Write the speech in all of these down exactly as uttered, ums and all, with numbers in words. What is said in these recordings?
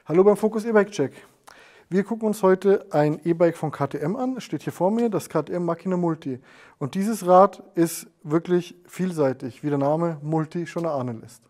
Hallo beim Focus E-Bike Check. Wir gucken uns heute ein E-Bike von K T M an, steht hier vor mir, das K T M Machina Multi. Und dieses Rad ist wirklich vielseitig, wie der Name Multi schon erahnen lässt.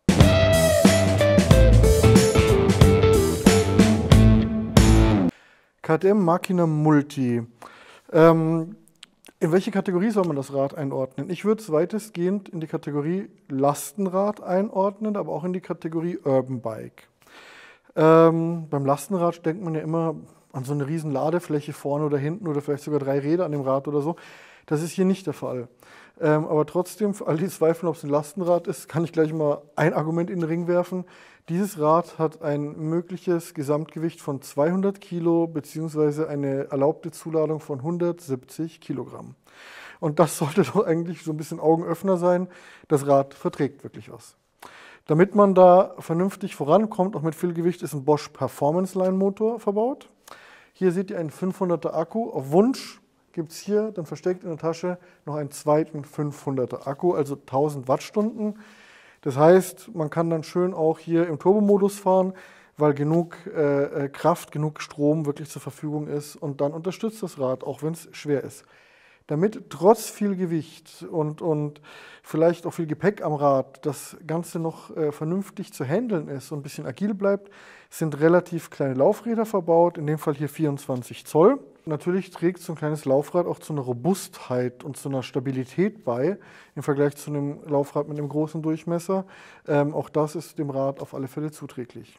K T M Machina Multi. Ähm, in welche Kategorie soll man das Rad einordnen? Ich würde es weitestgehend in die Kategorie Lastenrad einordnen, aber auch in die Kategorie Urban Bike. Ähm, beim Lastenrad denkt man ja immer an so eine riesen Ladefläche vorne oder hinten oder vielleicht sogar drei Räder an dem Rad oder so. Das ist hier nicht der Fall. Ähm, aber trotzdem, für all die Zweifel, ob es ein Lastenrad ist, kann ich gleich mal ein Argument in den Ring werfen. Dieses Rad hat ein mögliches Gesamtgewicht von zweihundert Kilo bzw. eine erlaubte Zuladung von hundertsiebzig Kilogramm. Und das sollte doch eigentlich so ein bisschen Augenöffner sein. Das Rad verträgt wirklich was. Damit man da vernünftig vorankommt, auch mit viel Gewicht, ist ein Bosch Performance Line Motor verbaut. Hier seht ihr einen fünfhunderter Akku. Auf Wunsch gibt es hier dann versteckt in der Tasche noch einen zweiten fünfhunderter Akku, also tausend Wattstunden. Das heißt, man kann dann schön auch hier im Turbomodus fahren, weil genug äh, Kraft, genug Strom wirklich zur Verfügung ist und dann unterstützt das Rad, auch wenn es schwer ist. Damit trotz viel Gewicht und, und vielleicht auch viel Gepäck am Rad das Ganze noch äh, vernünftig zu handeln ist und ein bisschen agil bleibt, sind relativ kleine Laufräder verbaut, in dem Fall hier vierundzwanzig Zoll. Natürlich trägt so ein kleines Laufrad auch zu einer Robustheit und zu einer Stabilität bei, im Vergleich zu einem Laufrad mit einem großen Durchmesser. Ähm, auch das ist dem Rad auf alle Fälle zuträglich.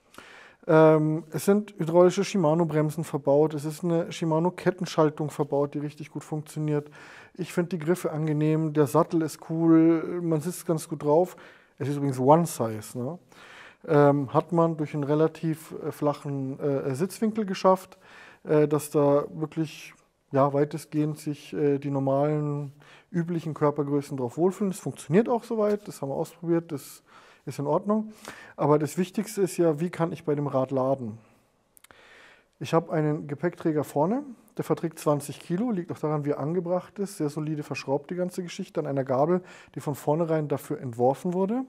Ähm, es sind hydraulische Shimano-Bremsen verbaut, es ist eine Shimano-Kettenschaltung verbaut, die richtig gut funktioniert. Ich finde die Griffe angenehm, der Sattel ist cool, man sitzt ganz gut drauf. Es ist übrigens One Size, ne? ähm, hat man durch einen relativ äh, flachen äh, Sitzwinkel geschafft, äh, dass da wirklich ja, weitestgehend sich äh, die normalen, üblichen Körpergrößen drauf wohlfühlen. Das funktioniert auch soweit, das haben wir ausprobiert, das ist in Ordnung. Aber das Wichtigste ist ja, wie kann ich bei dem Rad laden? Ich habe einen Gepäckträger vorne, der verträgt zwanzig Kilo, liegt auch daran, wie er angebracht ist, sehr solide verschraubt die ganze Geschichte an einer Gabel, die von vornherein dafür entworfen wurde.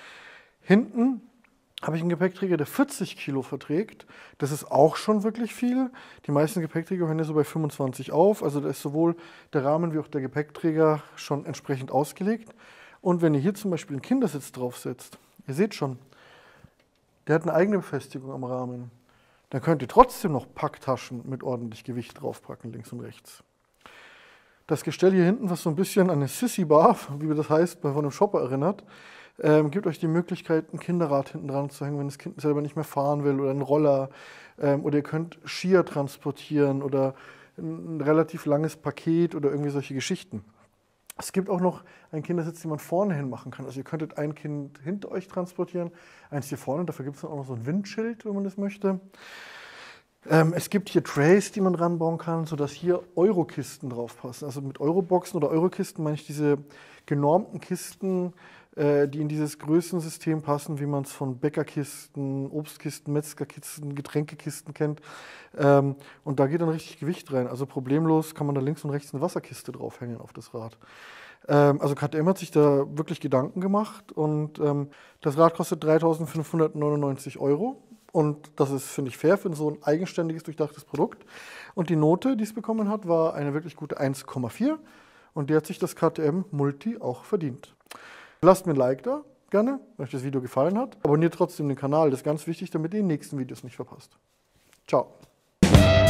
Hinten habe ich einen Gepäckträger, der vierzig Kilo verträgt. Das ist auch schon wirklich viel. Die meisten Gepäckträger hören ja so bei fünfundzwanzig auf, also da ist sowohl der Rahmen wie auch der Gepäckträger schon entsprechend ausgelegt. Und wenn ihr hier zum Beispiel einen Kindersitz draufsetzt, ihr seht schon, der hat eine eigene Befestigung am Rahmen. Dann könnt ihr trotzdem noch Packtaschen mit ordentlich Gewicht draufpacken, links und rechts. Das Gestell hier hinten, was so ein bisschen an eine Sissy-Bar, wie das heißt, bei einem Shopper erinnert, ähm, gibt euch die Möglichkeit, ein Kinderrad hinten dran zu hängen, wenn das Kind selber nicht mehr fahren will, oder einen Roller. Ähm, oder ihr könnt Skier transportieren oder ein, ein relativ langes Paket oder irgendwie solche Geschichten. Es gibt auch noch einen Kindersitz, den man vorne hin machen kann. Also ihr könntet ein Kind hinter euch transportieren, eins hier vorne. Dafür gibt es dann auch noch so ein Windschild, wenn man das möchte. Ähm, es gibt hier Trays, die man ranbauen kann, sodass hier Eurokisten drauf passen. Also mit Euroboxen oder Eurokisten meine ich diese genormten Kisten, äh, die in dieses Größensystem passen, wie man es von Bäckerkisten, Obstkisten, Metzgerkisten, Getränkekisten kennt. Ähm, und da geht dann richtig Gewicht rein. Also problemlos kann man da links und rechts eine Wasserkiste draufhängen auf das Rad. Ähm, also K T M hat sich da wirklich Gedanken gemacht und ähm, das Rad kostet dreitausendfünfhundertneunundneunzig Euro. Und das ist, finde ich, fair für so ein eigenständiges, durchdachtes Produkt. Und die Note, die es bekommen hat, war eine wirklich gute eins Komma vier. Und die hat sich das K T M Multi auch verdient. Lasst mir ein Like da, gerne, wenn euch das Video gefallen hat. Abonniert trotzdem den Kanal, das ist ganz wichtig, damit ihr die nächsten Videos nicht verpasst. Ciao.